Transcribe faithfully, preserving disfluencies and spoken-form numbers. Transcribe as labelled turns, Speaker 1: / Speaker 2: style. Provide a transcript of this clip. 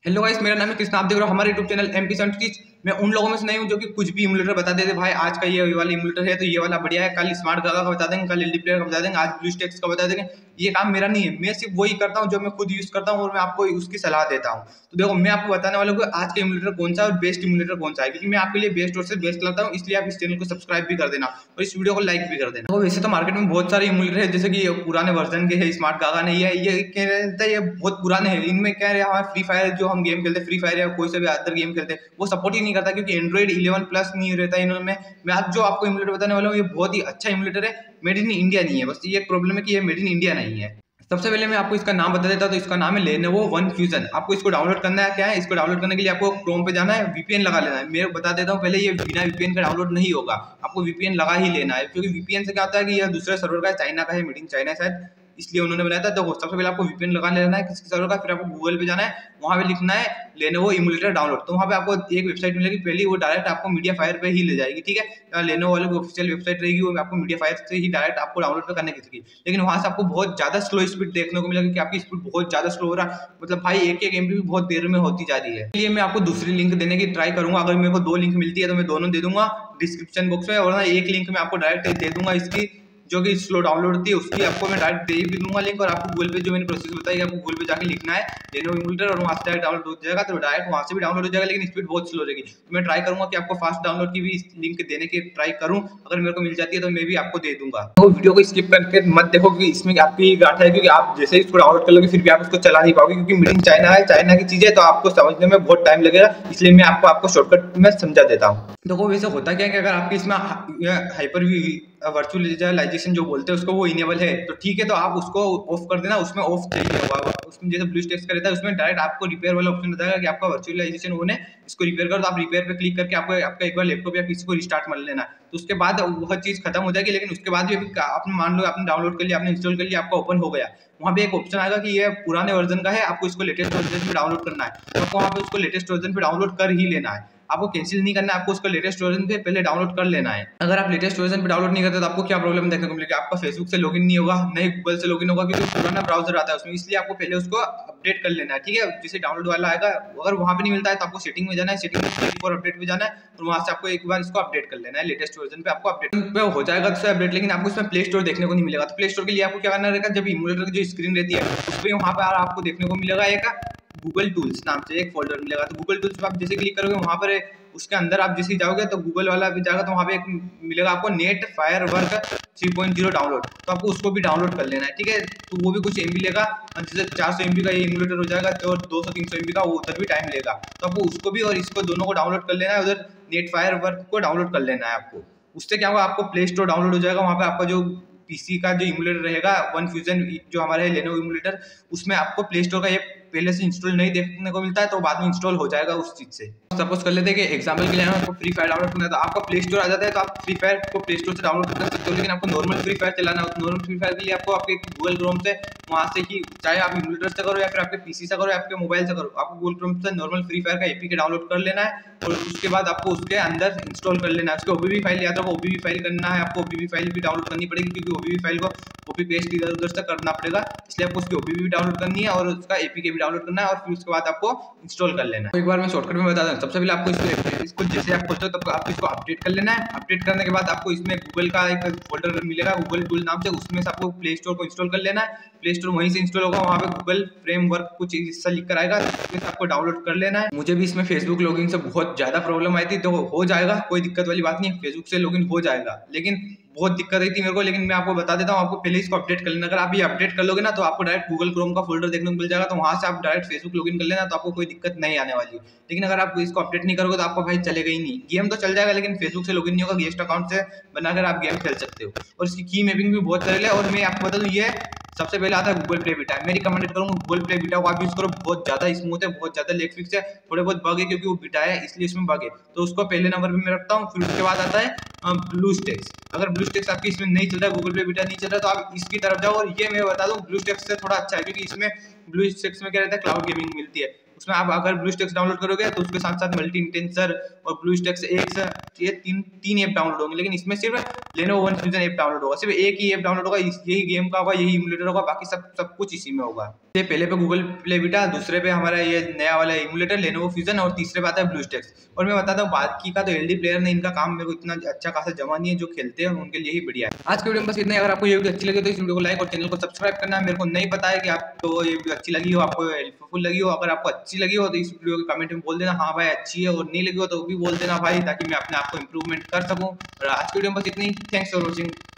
Speaker 1: Hello guys, मेरा नाम है कृष्णा। आप देख रहे हो हमारे यूट्यूब चैनल एमपी सेवेंटी। मैं उन लोगों में से नहीं हूं जो कि कुछ भी इमुलेटर बता देते भाई आज का ये वाला इमुलेटर है तो ये वाला बढ़िया है, कल स्मार्ट गागा का बता देंगे, कल एलडी प्लेयर का बता देंगे, आज ब्लूस्टैक्स का बता देंगे। ये काम मेरा नहीं है। मैं सिर्फ वही करता हूँ जो मैं खुद यूज करता हूँ और मैं आपको उसकी सलाह देता हूँ। तो देखो, मैं आपको बताने वाला हूँ आज का इमुलेटर कौन सा है और बेस्ट इमुलेटर कौन सा है, क्योंकि मैं आपके लिए बेस्ट और से बेस्ट लाता हूँ। इसलिए आप इस चैनल को सब्सक्राइब भी कर देना और इस वीडियो को लाइक भी कर देना। तो वैसे तो मार्केट में बहुत सारे इमुलेटर है, जैसे कि पुराने वर्जन के है, स्मार्ट गागा नहीं है, ये क्या रहता है, ये बहुत पुराने हैं। इनमें क्या है, हमारे फ्री फायर जो हम गेम खेलते हैं, फ्री फायर या कोई से भी अदर गेम खेलते हैं, वो सपोर्ट ही नहीं करता, क्योंकि एंड्रॉइड इलेवन प्लस नहीं रहता है इनमें। मैं आज जो आपको इमुलेटर बताने वाला हूँ ये बहुत ही अच्छा इमुलेटर है, मेड इन इंडिया नहीं है। बस ये प्रॉब्लम है कि ये मेड इन इंडिया नहीं है। सबसे पहले मैं आपको इसका नाम बता देता हूं। तो इसका नाम है लेनोवो वन फ्यूजन। आपको इसको डाउनलोड करना है। क्या है, इसको डाउनलोड करने के लिए आपको क्रोम पे जाना है, वीपीएन लगा लेना है। मैं बता देता हूं पहले, ये बिना वीपीएन का डाउनलोड नहीं होगा, आपको वीपीएन लगा ही लेना है, क्योंकि वीपीएन से क्या होता है कि यह दूसरे सर्वर का है, चाइना का है, मेड इन चाइना शायद, इसलिए उन्होंने बनाया था। तो सबसे पहले आपको वीपीएन लगा लेना है किसी सर्वर का, फिर आपको गूगल पे जाना है, वहां पे लिखना है लेनोवो इमुलेटर डाउनलोड। तो वहां पे आपको एक वेबसाइट मिलेगी, पहली वो डायरेक्ट आपको मीडिया फायर पे ही ले जाएगी। ठीक है, लेनोवो वाले की ऑफिशियल वेबसाइट रहेगी, वो आपको मीडिया फायर से ही डायरेक्ट आपको डाउनलोड करने की। लेकिन वहां से आपको बहुत ज्यादा स्लो स्पीड देखने को मिलेगा कि आपकी स्पीड बहुत ज्यादा स्लो हो रहा है, मतलब भाई एक एक एमबी भी बहुत देर में होती जा रही है। इसलिए मैं आपको दूसरी लिंक देने की ट्राई करूंगा। अगर मेरे को दो लिंक मिलती है तो मैं दोनों दे दूंगा डिस्क्रिप्शन बॉक्स में, और ना एक लिंक मैं आपको डायरेक्ट दे दूंगा इसकी जो कि स्लो डाउनलोड होती है, उसकी आपको मैं डायरेक्ट दे भी दूंगा लिंक। और आपको गूगल पे जो मैंने प्रोसेस बताई, आपको गूगल पे जाके लिखना है लेनोवो इमुलेटर और वहां से डायरेक्ट डाउनलोड हो जाएगा। तो डायरेक्ट वहां से भी डाउनलोड हो जाएगा, लेकिन स्पीड बहुत स्लो रहेगी। तो मैं ट्राई करूंगा कि आपको फास्ट डाउनलोड की भी लिंक देने की ट्राई करूं। अगर मेरे को मिल जाती है तो मैं भी आपको दे दूंगा। तो वीडियो को स्किप करके मत देखो, क्योंकि इसमें आपकी गाठ है, क्योंकि आप जैसे ही इसको डाउनलोड कर लोगे फिर भी आप उसको चला नहीं पाओगे, क्योंकि मेड इन चाइना है, चाइना की चीज है, तो आपको समझने में बहुत टाइम लगेगा। इसलिए मैं आपको आपको शॉर्टकट में समझा देता हूँ। देखो, वैसे होता क्या है कि अगर आपके इसमें हाइपर वर्चुअलाइजेशन जो बोलते हैं उसको वो इनेबल है तो ठीक है, तो आप उसको ऑफ कर देना, उसमें ऑफ नहीं होगा। उसमें जैसे ब्लूस्टैक्स का रहता है, उसमें डायरेक्ट आपको रिपेयर वाला ऑप्शन बताएगा कि आपका वर्चुअलाइजेशन ऑन है, इसको रिपेयर करो। तो आप रिपेयर पे क्लिक करके आपको आपका एक बार लैपटॉप या पीसी को रिस्टार्ट कर लेना है, तो उसके बाद वह चीज खत्म हो जाएगी। लेकिन उसके बाद भी आपने मान लो आपने डाउनलोड कर लिया, आपने इंस्टॉल कर लिया, आपका ओपन हो गया, वहाँ पे एक ऑप्शन आएगा कि ये पुराने वर्जन का है, आपको इसको लेटेस्ट वर्जन पे डाउनलोड करना है। तो आपको वहाँ पे उसको लेटेस्ट वर्जन पे डाउनलोड कर ही लेना है, आपको कैंसिल नहीं करना है, आपको उसको लेटेस्ट वर्जन पे पहले डाउनलोड कर लेना है। अगर आप लेटेस्ट वर्जन पे डाउनलोड नहीं करते तो आपको क्या प्रॉब्लम देखने को मिलेगी, आपका फेसबुक से लॉगिन नहीं होगा, नहीं गूगल से लॉगिन होगा, क्योंकि पुराना ब्राउजर आता है उसमें, इसलिए आपको पहले उसको अपडेट कर लेना है। ठीक है, जैसे डाउनलोड वाला आएगा, अगर वहाँ पे नहीं मिलता है तो आपको सेटिंग में जाना है, सेटिंग में फॉर अपडेट में जाना है, तो वहाँ से आपको एक बार इसको अपडेट कर लेना है, लेटेस्ट वर्जन पे आपको अपडेट पे हो जाएगा तो अपडेट। लेकिन आपको इसमें प्ले स्टोर देखने को नहीं मिलेगा। तो प्ले स्टोर के लिए आपको क्या करना रहेगा, जब इमुलेटर की जो स्क्रीन रहती है उस पर वहाँ पे आपको देखने को मिलेगा एक गूगल टूल्स नाम से एक फोल्डर मिलेगा। तो गूगल टूल्स पे आप जैसे क्लिक करोगे, वहाँ पर उसके अंदर आप जैसे जाओगे तो गूगल वाला भी जाएगा, तो वहाँ पे एक मिलेगा आपको net framework three point zero download, तो आपको उसको भी डाउनलोड कर लेना है। ठीक है, तो वो भी कुछ एमबी लेगा, जैसे चार सौ एमबी का ये इमुलेटर हो जाएगा, तो दो सौ तीन सौ एमबी का वो उधर भी टाइम लेगा। तो आपको उसको भी और इसको दोनों को डाउनलोड कर लेना है, उधर नेट फायर वर्क को डाउनलोड कर लेना है आपको। उससे क्या होगा, आपको प्ले स्टोर डाउनलोड हो जाएगा, वहाँ पे आपका जो पीसी का जो इमुलेटर रहेगा वन फ्यूजन जो हमारे है लेनोवो इमुलेटर, उसमें आपको प्ले स्टोर का ये पहले से इंस्टॉल नहीं देखने को मिलता है, तो बाद में इंस्टॉल हो जाएगा उस चीज से। सपोज कर लेते हैं कि एग्जांपल के लिए आपको फ्री फायर डाउनलोड करना है, तो आपका प्ले स्टोर आ जाता है, तो आप फ्री फायर को प्ले स्टोर से डाउनलोड कर सकते हो। लेकिन आपको नॉर्मल फ्री फायर चलाना है, नॉर्मल फ्री फायर के लिए आपको आपके गूगल क्रोम से वहां से ही, चाहे आप इमुलेटर से करो या फिर आपके पीसी से करो या आपके मोबाइल से करो, आपको गूगल क्रोम से नॉर्मल फ्री फायर का एपीके डाउनलोड कर लेना है और उसके बाद आपको उसके अंदर इंस्टॉल कर लेना है। उसके ओबीबी फाइल याद रखो, ओबीबी फाइल करना है आपको, ओबीबी फाइल भी डाउनलोड करनी पड़ेगी, क्योंकि ओबीबी फाइल को कॉपी पेस्ट इधर उधर से करना पड़ेगा, इसलिए आपको उसकी ओबीबी भी डाउनलोड करनी है और उसका एपीके भी डाउनलोड करना है, और फिर उसके बाद आपको इंस्टॉल कर लेना है। तो एक बार मैं शॉर्टकट में बता दूं, सबसे पहले आपको इसको इसको जैसे आप खोलते हो तब आपको इसको अपडेट कर लेना है। अपडेट करने के बाद आपको इसमें गूगल का एक फोल्डर मिलेगा गूगल टूल नाम से, उसमें से आपको प्ले स्टोर को इंस्टॉल कर लेना है। प्ले स्टोर वहीं से इंस्टॉल होगा, वहाँ पे गूगल फ्रेमवर्क कुछ हिस्सा लिख कर आएगा, इसमें आपको डाउनलोड कर लेना है। मुझे भी इसमें फेसबुक लॉगिन से बहुत ज्यादा प्रॉब्लम आई थी, तो हो जाएगा, कोई दिक्कत वाली बात नहीं है, फेसबुक से लॉगिन हो जाएगा, लेकिन बहुत दिक्कत आई थी मेरे को। लेकिन मैं आपको बता देता हूँ, आपको पहले इसको अपडेट कर लेना। अगर आप ये अपडेट कर लोगे ना, तो आपको डायरेक्ट गूगल क्रोम का फोल्डर देखने को मिल जाएगा, तो वहां से आप डायरेक्ट फेसबुक लॉगिन कर लेना, तो आपको कोई दिक्कत नहीं आने वाली। लेकिन अगर आप इसको अपडेट नहीं करोगे तो आपको भाई चलेगा ही नहीं, गेम तो चल जाएगा लेकिन फेसबुक से लॉगिन नहीं होगा, गेस्ट अकाउंट से बनाकर आप गेम खेल सकते हो। और इसकी की मैपिंग भी बहुत सरल है। और मैं आपको बता दूं, ये सबसे पहले आता है गूगल प्ले बीटा, मैं रिकमेंड करूंगा गूगल प्ले बीटा को आप यूज करो, बहुत ज्यादा स्मूथ है, बहुत ज्यादा लेग फिक्स है, थोड़े बहुत बग है क्योंकि वो बीटा है इसलिए इसमें बग है, तो उसको पहले नंबर पे मैं रखता हूँ। फिर उसके बाद आता है ब्लूस्टैक्स। अगर ब्लूस्टैक्स आपकी इसमें नहीं चल रहा है, गूगल प्ले बीटा नहीं चल रहा, तो आप इसकी तरफ जाओ। और ये मैं बता दूं, ब्लूस्टैक्स से थोड़ा अच्छा है, क्योंकि इसमें ब्लूस्टैक्स में क्या रहता है, क्लाउड गेमिंग मिलती है, उसमें आप अगर ब्लूस्टैक्स डाउनलोड करोगे तो उसके साथ साथ मल्टी इंटेंसर और ब्लूस्टैक्स एक्स ये तीन तीन ऐप डाउनलोड होंगे, लेकिन इसमें सिर्फ Lenovo one fusion app download होगा, सिर्फ एक ही ऐप डाउनलोड होगा, यही गेम का होगा, यही इमुलेटर होगा, बाकी सब सब कुछ इसी में होगा। ये पहले पे गूगल प्ले बीटा, दूसरे पे हमारा ये नया वाला इमुलेटर लेनोवो फ्यूजन और तीसरे पे आता है ब्लूस्टैक्स। और मैं बताता हूँ बाकी का तो एलडी प्लेयर ने इनका काम मेरे को इतना अच्छा खासा जमा नहीं है, जो खेलते हैं उनके लिए ही बढ़िया है। आज के वीडियो में बस इतना ही। अगर आपको ये वीडियो अच्छी लगी तो इस वीडियो को लाइक और चैनल को सब्सक्राइब करना। मेरे को नहीं पता है कि आपको ये वीडियो अच्छी लगी हो, आपको हेल्पफुल लगी हो। अगर आपको अच्छी लगी हो तो इस वीडियो के कमेंट में बोल देना हाँ भाई अच्छी है, और नहीं लगी हो तो भी बोल देना भाई, ताकि मैं अपने आप को इम्प्रूवमेंट कर सकूँ। और आज के वीडियो में बस इतनी। Thanks for watching.